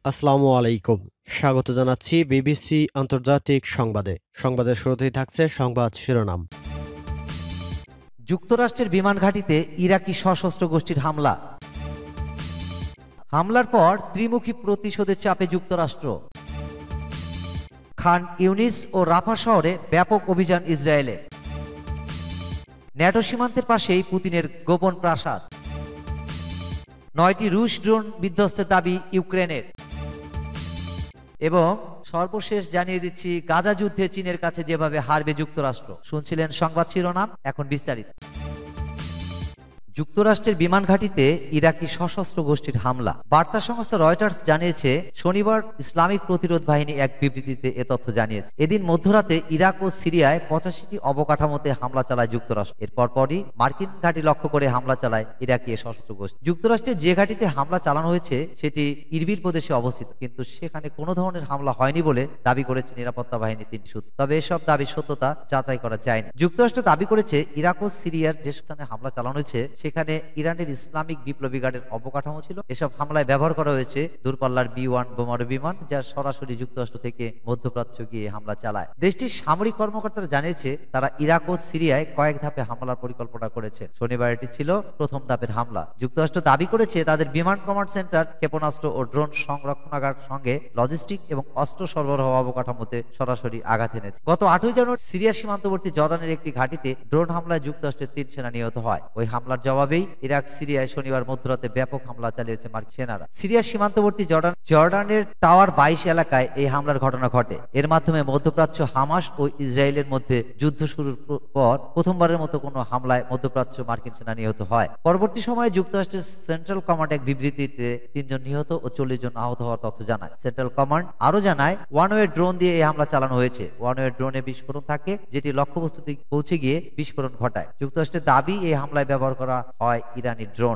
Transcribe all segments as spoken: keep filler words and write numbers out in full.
আসসালামু আলাইকুম। স্বাগত জানাচ্ছি বিবিসি আন্তর্জাতিক সংবাদে। সংবাদের শুরুতেই থাকছে সংবাদ শিরোনাম। যুক্তরাষ্ট্রের বিমান ঘাঁটিতে ইরাকি সশস্ত্র গোষ্ঠীর হামলা। হামলার পর ত্রিমুখী প্রতিশোধের চাপে যুক্তরাষ্ট্র। খান ইউনিস ও রাফা শহরে ব্যাপক অভিযান ইসরায়েলে। ন্যাটো সীমান্তের পাশেই পুতিনের গোপন প্রাসাদ। নয়টি রুশ ড্রোন বিধ্বস্তের দাবি ইউক্রেনের। এবং সর্বশেষ জানিয়ে দিচ্ছি, গাজা যুদ্ধে চীনের কাছে যেভাবে হারবে যুক্তরাষ্ট্র। শুনছিলেন সংবাদ শিরোনাম, এখন বিস্তারিত। যুক্তরাষ্ট্রের বিমান ঘাঁটিতে ইরাকি সশস্ত্র গোষ্ঠীর হামলা। বার্তা সংস্থা রয়টার্স জানিয়েছে, শনিবার ইসলামিক প্রতিরোধ বাহিনী এক বিবৃতিতে এ তথ্য জানিয়েছে। এদিন মধ্যরাতে ইরাক ও সিরিয়ায় পঁচাশিটি অবকাঠামোতে হামলা চালায় যুক্তরাষ্ট্র। এর পরপরই মার্কিন ঘাঁটি লক্ষ্য করে হামলা চালায় ইরাকি সশস্ত্র গোষ্ঠী। যুক্তরাষ্ট্রের যে ঘাঁটিতে হামলা চালানো হয়েছে সেটি ইরবিল প্রদেশে অবস্থিত, কিন্তু সেখানে কোনো ধরনের হামলা হয়নি বলে দাবি করেছে নিরাপত্তা বাহিনী তিন সূত্র। তবে এসব দাবির সত্যতা যাচাই করা যায়নি। যুক্তরাষ্ট্র দাবি করেছে, ইরাক ও সিরিয়ার যে স্থানে হামলা চালানো হয়েছে সেখানে ইরানের ইসলামিক বিপ্লবী গার্ডের অবকাঠামো ছিল। এসব হামলায় ব্যবহার করা হয়েছে দূরপাল্লার বি ওয়ান বোমারু বিমান, যা সরাসরি যুক্তরাষ্ট্র থেকে মধ্যপ্রাচ্য গিয়ে হামলা চালায়। দেশটির সামরিক কর্মকর্তারা জানিয়েছে, তারা ইরাক ও সিরিয়ায় কয়েক ধাপে হামলার পরিকল্পনা করেছে। শনিবার এটি ছিল প্রথম ধাপের হামলা। যুক্তরাষ্ট্র দাবি করেছে, তাদের বিমান কমান্ড সেন্টার, ক্ষেপণাস্ত্র ও ড্রোন সংরক্ষণাগার সঙ্গে লজিস্টিক এবং অস্ত্র সরবরাহ অবকাঠামোতে সরাসরি আঘাত এনেছে। গত আটই জানুয়ারি সিরিয়া সীমান্তবর্তী জর্ডানের একটি ঘাঁটিতে ড্রোন হামলায় যুক্তরাষ্ট্রের তিন সেনা নিহত হয়। ওই হামলার জবাবেই ইরাক সিরিয়ায় শনিবার মধ্যরাতে ব্যাপক হামলা চালিয়েছে মার্কিন সেনারা। সিরিয়ার সীমান্তবর্তী জর্ডান জর্ডানের টাওয়ার বাইশ এলাকায় এই হামলার ঘটনা ঘটে। এর মাধ্যমে মধ্যপ্রাচ্য হামাস ও ইসরায়েলের মধ্যে যুদ্ধ শুরুর পর প্রথমবারের মতো কোনো হামলায় মধ্যপ্রাচ্য মার্কিন সেনা নিহত হয়। পরবর্তী সময়ে যুক্তরাষ্ট্রের সেন্ট্রাল কমান্ড এক বিবৃতিতে তিনজন নিহত ও চল্লিশ জন আহত হওয়ার তথ্য জানায়। সেন্ট্রাল কমান্ড আরো জানায়, ওয়ান ওয়ে ড্রোন দিয়ে এই হামলা চালানো হয়েছে। ওয়ান ওয়ে ড্রোনে বিস্ফোরণ থাকে, যেটি লক্ষ্যবস্তুতে পৌঁছে গিয়ে বিস্ফোরণ ঘটায়। যুক্তরাষ্ট্রের দাবি, এই হামলায় ব্যবহার করা হয় ইরানি ড্রোন।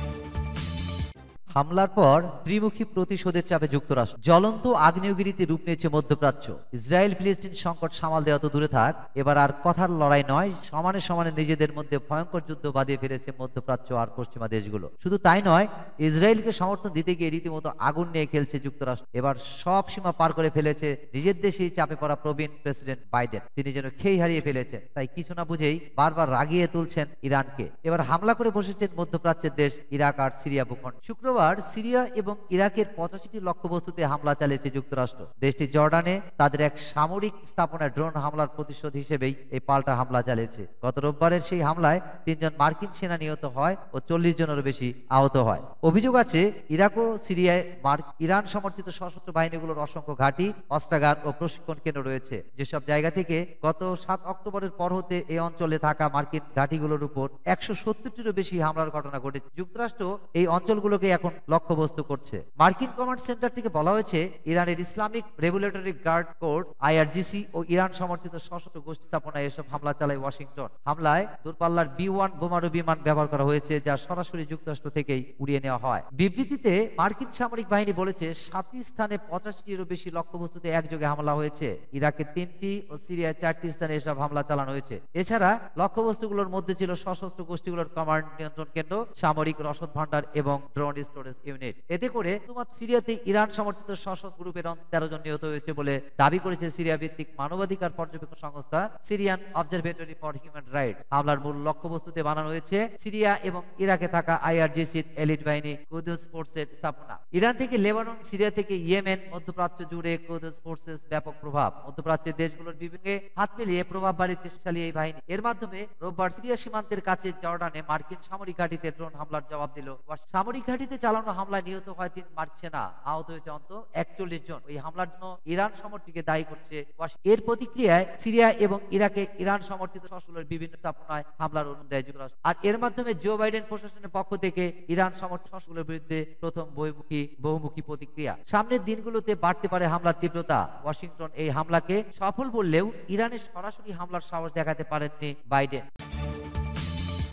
হামলার পর ত্রিমুখী প্রতিশোধের চাপে যুক্তরাষ্ট্র। জ্বলন্ত আগ্নেয়গিরিতে রূপ নিয়েছে মধ্যপ্রাচ্য। ইসরায়েল ফিলিস্তিন সংকট সামাল দেওয়া তো দূরে থাক, এবার আর কথার লড়াই নয়, সমানে সমানে নিজেদের মধ্যে ভয়ঙ্কর যুদ্ধ বাঁধিয়ে ফেলেছে মধ্যপ্রাচ্য আর পশ্চিমা দেশগুলো। শুধু তাই নয়, ইসরায়েলকে সমর্থন দিতে গিয়ে রীতিমতো আগুন নিয়ে খেলছে যুক্তরাষ্ট্র। এবার সব সীমা পার করে ফেলেছে নিজের দেশেই চাপে পড়া প্রবীণ প্রেসিডেন্ট বাইডেন। তিনি যেন খেই হারিয়ে ফেলেছেন, তাই কিছু না বুঝেই বারবার রাগিয়ে তুলছেন ইরানকে। এবার হামলা করে বসেছেন মধ্যপ্রাচ্যের দেশ ইরাক আর সিরিয়া ভূখণ্ড। শুক্রবার সিরিয়া এবং ইরাকের পঁচাশিটি লক্ষ্যবস্তুতে হামলা চালিয়েছে যুক্তরাষ্ট্র। দেশটি জর্ডানে তাদের এক সামরিক স্থাপনায় ড্রোন হামলার প্রতিশোধ হিসেবেই এই পাল্টা হামলা চালিয়েছে। গত রোববারের সেই হামলায় তিনজন মার্কিন সেনা নিহত হয় ও চল্লিশ জনেরও বেশি আহত হয়। অভিযোগ আছে, ইরাক ও সিরিয়ায় ইরান সমর্থিত সশস্ত্র বাহিনীগুলোর অসংখ্য ঘাঁটি, অস্ত্রাগার ও প্রশিক্ষণ কেন্দ্র রয়েছে। যেসব জায়গা থেকে গত সাত অক্টোবরের পর হতে এই অঞ্চলে থাকা মার্কিন ঘাঁটিগুলোর উপর একশো সত্তরটিরও বেশি হামলার ঘটনা ঘটেছে। যুক্তরাষ্ট্র এই অঞ্চলগুলোকে এখন লক্ষ্যবস্তু করছে। মার্কিন কমান্ড সেন্টার থেকে বলা হয়েছে, ইরানের ইসলামিক রেগুলেটরি গার্ড কোড আই আর জি সি ও ইরান সমর্থিত সশস্ত্র গোষ্ঠী স্থাপনায় এসব হামলা চালায় ওয়াশিংটন। হামলায় দূরপাল্লার বি ওয়ান বোমারু বিমান ব্যবহার করা হয়েছে, যা সরাসরি যুক্তরাষ্ট্র থেকেই উড়িয়ে নেওয়া হয়। বিবৃতিতে মার্কিন সামরিক বাহিনী বলেছে, সাতটি স্থানে পঁচাশটিরও বেশি লক্ষ্যবস্তুতে একযোগে হামলা হয়েছে। ইরাকের তিনটি ও সিরিয়ার চারটি স্থানে এসব হামলা চালানো হয়েছে। এছাড়া লক্ষ্যবস্তুগুলোর মধ্যে ছিল সশস্ত্র গোষ্ঠীগুলোর কমান্ড নিয়ন্ত্রণ কেন্দ্র, সামরিক রসদ ভান্ডার এবং ড্রোন স্টোরেজ ইউনিট। এতে করে তোমার সিরিয়াতে ইরান সমর্থিত সশস্ত্র গ্রুপের তেরো জন নিহত হয়েছে বলে দাবি করেছে সিরিয়া ভিত্তিক মানবাধিকার পর্যবেক্ষণ সংস্থা Syrian observatory for human right. হামলার মূল লক্ষ্যবস্তুতে বানানো হয়েছে সিরিয়া এবং ইরাকে থাকা I R G sir elite বাহিনী কুদস ফোর্সের স্থাপনা। ইরান থেকে লেবানন, সিরিয়া থেকে ইয়েমেন, মধ্যপ্রাচ্য জুড়ে কুদস ফোর্সেস ব্যাপক প্রভাব। মধ্যপ্রাচ্যের দেশগুলোর বিবেকে হাত মিলিয়ে প্রভাব বাড়িতে চেষ্টাশালী এই বাহিনী। এর মাধ্যমে রোববার সিরিয়া সীমান্তের কাছে জর্ডানে মার্কিন সামরিক ঘাঁটিতে ড্রোন হামলার জবাব দিল। সামরিক ঘাঁটিতে চালানো হামলায় নিহত হয় তিন মার্কিন সেনা, আহত হয়েছে অন্তত একচল্লিশ জন। এই হামলার জন্য ইরান সমর্থনকে দায়ী করছে। এর প্রতিক্রিয়ায় সিরিয়া এবং ইরাকে ইরান সমর্থিত সশস্ত্রের বিভিন্ন স্থাপনায় হামলার অনুমতি দেয় যুক্তরাষ্ট্র। আর এর মাধ্যমে জো বাইডেন প্রশাসনের পক্ষ থেকে ইরান সমর্থিত সশস্ত্রের বিরুদ্ধে প্রথম বহুমুখী বহুমুখী প্রতিক্রিয়া। সামনের দিনগুলোতে বাড়তে পারে হামলার তীব্রতা। ওয়াশিংটন এই হামলাকে সফল বললেও ইরানের সরাসরি হামলার সাহস দেখাতে পারেননি বাইডেন।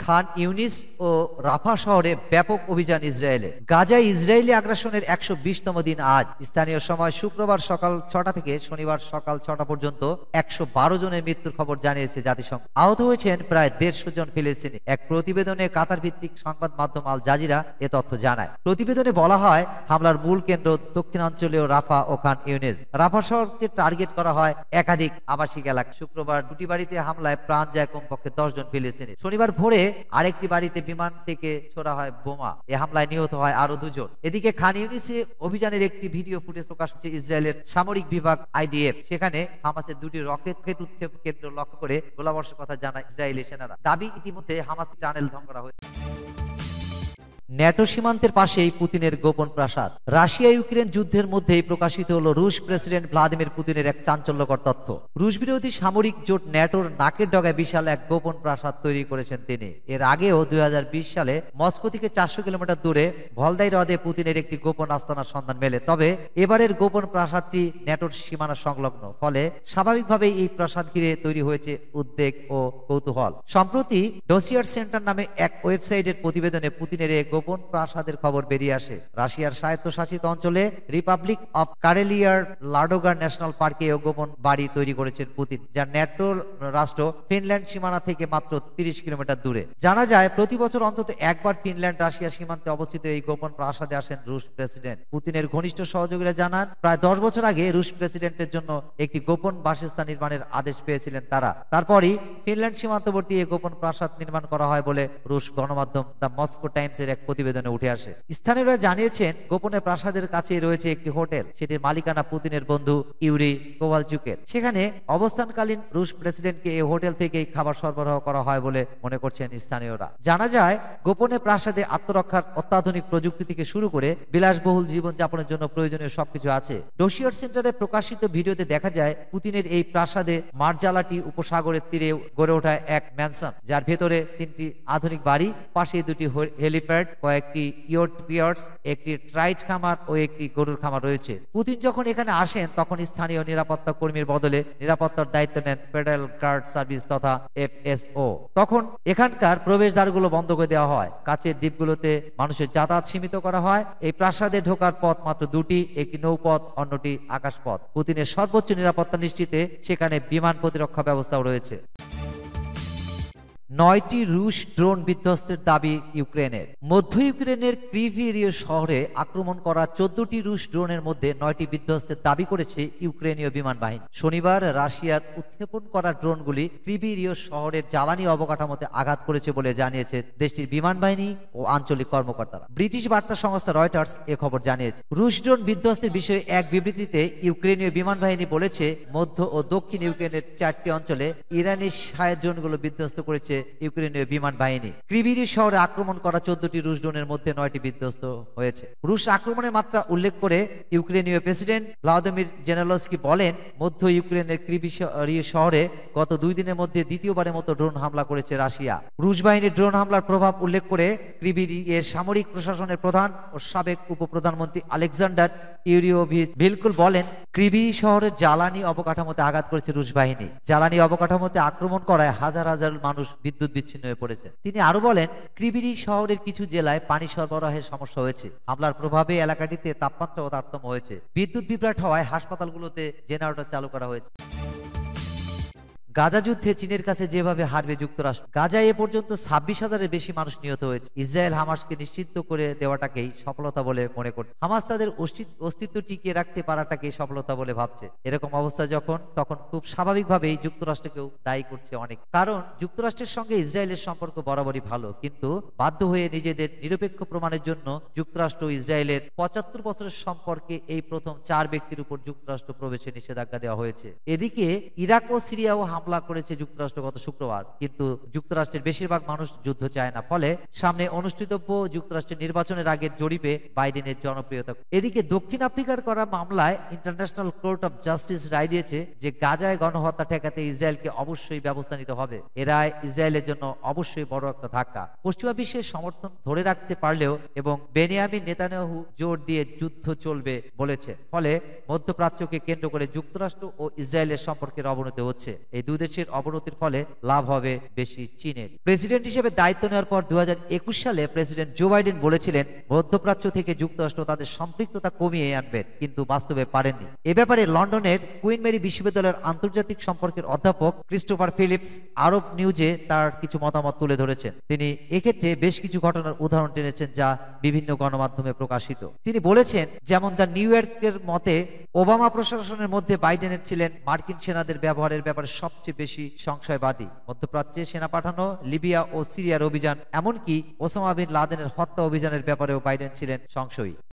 খান ইউনিস ও রাফা শহরে ব্যাপক অভিযান ইসরায়েলে। গাজায় ইসরায়েলি আগ্রাসনের একশো বিশতম দিন আজ। স্থানীয় সময় শুক্রবার সকাল ছটা থেকে শনিবার সকাল ছটা পর্যন্ত একশো বারো জনের মৃত্যুর খবর জানিয়েছে জাতিসংঘ। আহত হয়েছেন প্রায় দেড়শো জন ফিলিস্তিনি। এক প্রতিবেদনে কাতার ভিত্তিক সংবাদ মাধ্যম আল জাজিরা এ তথ্য জানায়। প্রতিবেদনে বলা হয়, হামলার মূল কেন্দ্র দক্ষিণাঞ্চলীয় রাফা ও খান ইউনিস। রাফা শহরকে টার্গেট করা হয় একাধিক আবাসিক এলাকা। শুক্রবার দুটি বাড়িতে হামলায় প্রাণ যায় কমপক্ষে দশ জন ফিলিস্তিনি। শনিবার ভোরে আরেকটি বাড়িতে বিমান থেকে ছোড়া হয় বোমা। এ হামলায় নিহত হয় আরো দুজন। এদিকে খান ইউনিসে অভিযানের একটি ভিডিও ফুটেজ প্রকাশ হচ্ছে ইসরায়েলের সামরিক বিভাগ আইডিএফ। সেখানে হামাসের দুটি রকেট উৎক্ষেপ কেন্দ্র লক্ষ্য করে গোলাবর্ষের কথা জানায় ইসরায়েলি সেনারা। দাবি, ইতিমধ্যে হামাস টানেল ধ্বংস করা হয়েছে। ন্যাটো সীমান্তের পাশেই পুতিনের গোপন প্রাসাদ। রাশিয়া ইউক্রেন যুদ্ধের মধ্যেই প্রকাশিত হলো রুশ প্রেসিডেন্ট ভ্লাদিমির পুতিনের এক চাঞ্চল্যকর তথ্য। রুশ বিরোধী সামরিক জোট ন্যাটোর নাকের ডগায় বিশাল এক গোপন প্রাসাদ তৈরি করেছেন তিনি। এর আগেও দুই হাজার বিশ সালে মস্কো থেকে চারশো কিলোমিটার দূরে ভলদাই হ্রদে পুতিনের একটি গোপন আস্তানার সন্ধান মেলে। তবে এবারের গোপন প্রাসাদটি ন্যাটোর সীমানা সংলগ্ন, ফলে স্বাভাবিকভাবেই এই প্রাসাদ ঘিরে তৈরি হয়েছে উদ্বেগ ও কৌতূহল। সম্প্রতি ডোসিয়ার সেন্টার নামে এক ওয়েবসাইটের প্রতিবেদনে পুতিনের এক গোপন প্রাসাদের খবর বেরিয়ে আসে। রাশিয়ার স্বায়ত্তশাসিত অঞ্চলে রিপাবলিক অফ কারেলিয়ার লাডোগার ন্যাশনাল পার্কে গোপন বাড়ি তৈরি করেছেন পুতিন, যা ন্যাটোর রাষ্ট্র ফিনল্যান্ড সীমানা থেকে মাত্র তিরিশ কিলোমিটার দূরে। জানা যায়, প্রতি বছর অন্তত একবার ফিনল্যান্ড রাশিয়া সীমান্তে অবস্থিত এই গোপন প্রাসাদে আসেন রুশ প্রেসিডেন্ট। পুতিনের ঘনিষ্ঠ সহযোগীরা জানান, প্রায় দশ বছর আগে রুশ প্রেসিডেন্টের জন্য একটি গোপন বাসস্থান নির্মাণের আদেশ পেয়েছিলেন তারা। তারপরই ফিনল্যান্ড সীমান্তবর্তী এই গোপন প্রাসাদ নির্মাণ করা হয় বলে রুশ গণমাধ্যম দ্য মস্কো টাইমসের এক প্রতিবেদনে উঠে আসে। স্থানীয়রা জানিয়েছেন, গোপনে প্রাসাদের কাছেই রয়েছে একটি হোটেল। সেটির মালিকানা পুতিনের বন্ধু ইউরি কোভালচুকের। সেখানে অবস্থানকালীন রুশ প্রেসিডেন্টকে এই হোটেল থেকেই খাবার সরবরাহ করা হয় বলে মনে করছেন স্থানীয়রা। জানা যায়, গোপনে প্রাসাদে আত্মরক্ষার অত্যাধুনিক প্রযুক্তি থেকে শুরু করে বিলাসবহুল জীবনযাপনের জন্য প্রয়োজনীয় সবকিছু আছে। ডোসিয়ার সেন্টারে প্রকাশিত ভিডিওতে দেখা যায়, পুতিনের এই প্রাসাদে মার্জালাটি উপসাগরের তীরে গড়ে ওঠা এক ম্যানসন, যার ভেতরে তিনটি আধুনিক বাড়ি, পাশে দুটি হেলিপ্যাড, কয়েকটি ইয়ট পিয়ার্স, একটি ট্রাইট খামার ও একটি গরুর খামার রয়েছে। পুতিন যখন এখানে আসেন, তখন স্থানীয় নিরাপত্তা কর্মীর বদলে নিরাপত্তার দায়িত্ব নেন ফেডারেল গার্ড সার্ভিস তথা এফএসও। তখন এখানকার প্রবেশদ্বারগুলো বন্ধ করে দেওয়া হয়। কাছের দ্বীপগুলোতে মানুষের যাতায়াত সীমিত করা হয়। এই প্রাসাদে ঢোকার পথ মাত্র দুটি, একটি নৌপথ, অন্যটি আকাশপথ। পুতিনের সর্বোচ্চ নিরাপত্তা নিশ্চিতে সেখানে বিমান প্রতিরক্ষা ব্যবস্থাও রয়েছে। নয়টি রুশ ড্রোন বিধ্বস্তের দাবি ইউক্রেনের। মধ্য ইউক্রেনের ক্রিভিরিয় শহরে আক্রমণ করা চোদ্দটি রুশ ড্রোনের মধ্যে নয়টি বিধ্বস্তের দাবি করেছে ইউক্রেনীয় বিমান বাহিনী। শনিবার রাশিয়ার উৎক্ষেপণ করা ড্রোনগুলি ক্রিভিরিয় শহরের জ্বালানি অবকাঠামোতে আঘাত করেছে বলে জানিয়েছে দেশটির বিমান বাহিনী ও আঞ্চলিক কর্মকর্তারা। ব্রিটিশ বার্তা সংস্থা রয়টার্স এ খবর জানিয়েছে। রুশ ড্রোন বিধ্বস্তের বিষয়ে এক বিবৃতিতে ইউক্রেনীয় বিমান বাহিনী বলেছে, মধ্য ও দক্ষিণ ইউক্রেনের চারটি অঞ্চলে ইরানি সায়ের ড্রোনগুলো বিধ্বস্ত করেছে ইউক্রেনীয় বিমান বাহিনী। ক্রিভিরি শহরে আক্রমণ করা চোদ্দটি রুশ ড্রোনের মধ্যে নয়টি বিধ্বস্ত হয়েছে। রুশ আক্রমণের মাত্রা উল্লেখ করে ইউক্রেনীয় প্রেসিডেন্ট ভ্লাদিমির জেলেনস্কি বলেন, মধ্য ইউক্রেনের ক্রিভিরি শহরে গত দুই দিনের মধ্যে দ্বিতীয়বারের মতো ড্রোন হামলা করেছে রাশিয়া। রুশ বাহিনীর ড্রোন হামলার প্রভাব উল্লেখ করে ক্রিভিরি এর সামরিক প্রশাসনের প্রধান ও সাবেক উপপ্রধানমন্ত্রী আলেকজান্ডার ইউরিয়োভিলকুল বলেন, ক্রিভিরি শহরের জ্বালানি অবকাঠামোতে আঘাত করেছে রুশ বাহিনী। জ্বালানি অবকাঠামোতে আক্রমণ করায় হাজার হাজার মানুষ বিদ্যুৎ বিচ্ছিন্ন হয়ে পড়েছে। তিনি আরো বলেন, ক্রিভিরি শহরের কিছু জেলায় পানি সরবরাহের সমস্যা হয়েছে। হামলার প্রভাবে এলাকাটিতে তাপমাত্রা ও তারতম্য হয়েছে। বিদ্যুৎ বিভ্রাট হওয়ায় হাসপাতালগুলোতে জেনারেটর চালু করা হয়েছে। গাজা যুদ্ধে চীনের কাছে যেভাবে হারবে যুক্তরাষ্ট্র। গাজায় এ পর্যন্ত ছাব্বিশ হাজারের বেশি মানুষ নিহত হয়েছে। ইসরায়েল হামাসকে নিশ্চিত করে দেওয়াটাকেই সফলতা বলে মনে করছে। হামাস তাদের অস্তিত্ব টিকিয়ে রাখতে পারাটাকে সফলতা বলে ভাবছে। এরকম অবস্থা যখন, তখন খুব স্বাভাবিকভাবেই যুক্তরাষ্ট্রকেও দায়ী করছে অনেক। কারণ যুক্তরাষ্ট্রের সঙ্গে ইসরায়েলের সম্পর্ক বরাবরই ভালো, কিন্তু বাধ্য হয়ে নিজেদের নিরপেক্ষ প্রমাণের জন্য যুক্তরাষ্ট্র ইসরায়েলের পঁচাত্তর বছরের সম্পর্কে এই প্রথম চার ব্যক্তির উপর যুক্তরাষ্ট্র প্রবেশে নিষেধাজ্ঞা দেওয়া হয়েছে। এদিকে ইরাক ও সিরিয়াও হামলা করেছে যুক্তরাষ্ট্র গত শুক্রবার, কিন্তু যুক্তরাষ্ট্রের বেশিরভাগ মানুষ যুদ্ধ চায় না। ফলে সামনে অনুষ্ঠিতব্য যুক্তরাষ্ট্রের নির্বাচনের আগের জরিপে বাইডেনের জনপ্রিয়তা। এদিকে দক্ষিণ আফ্রিকার করা মামলায় ইন্টারন্যাশনাল কোর্ট অফ জাস্টিস রায় দিয়েছে যে গাজায় গণহত্যা ঠেকাতে ইসরায়েলকে অবশ্যই ব্যবস্থা নিতে হবে। এ রায় ইসরায়েলের জন্য অবশ্যই বড় একটা ধাক্কা। পশ্চিমা বিশ্বের সমর্থন ধরে রাখতে পারলেও এবং বেনিয়ামিন নেতানিয়াহু জোর দিয়ে যুদ্ধ চলবে বলেছে। ফলে মধ্যপ্রাচ্যকে কেন্দ্র করে যুক্তরাষ্ট্র ও ইসরায়েলের সম্পর্কের অবনতি হচ্ছে। এই দুই দুই দেশের অবনতির ফলে লাভ হবে বেশি চীনের। প্রেসিডেন্ট হিসেবে দায়িত্ব নেওয়ার পর দুই হাজার একুশ সালে প্রেসিডেন্ট জো বাইডেন বলেছিলেন মধ্যপ্রাচ্য থেকে যুক্তরাষ্ট্র তাদের সম্পৃক্ততা কমিয়ে আনবেন, কিন্তু বাস্তবে পারেননি। এ ব্যাপারে লন্ডনের কুইন মেরি বিশ্ববিদ্যালয়ের আন্তর্জাতিক সম্পর্কের অধ্যাপক ক্রিস্টোফার ফিলিপস আরব নিউজে তার কিছু মতামত তুলে ধরেছেন। তিনি এক্ষেত্রে বেশ কিছু ঘটনার উদাহরণ টেনেছেন যা বিভিন্ন গণমাধ্যমে প্রকাশিত। তিনি বলেছেন, যেমন দ্য নিউ ইয়র্কের মতে ওবামা প্রশাসনের মধ্যে বাইডেনের ছিলেন মার্কিন সেনাদের ব্যবহারের ব্যাপারে সবচেয়ে বেশি সংশয়বাদী। মধ্যপ্রাচ্যে সেনা পাঠানো, লিবিয়া ও সিরিয়ার অভিযান, এমনকি ওসামা বিন লাদেনের হত্যা অভিযানের ব্যাপারেও বাইডেন ছিলেন সংশয়ী।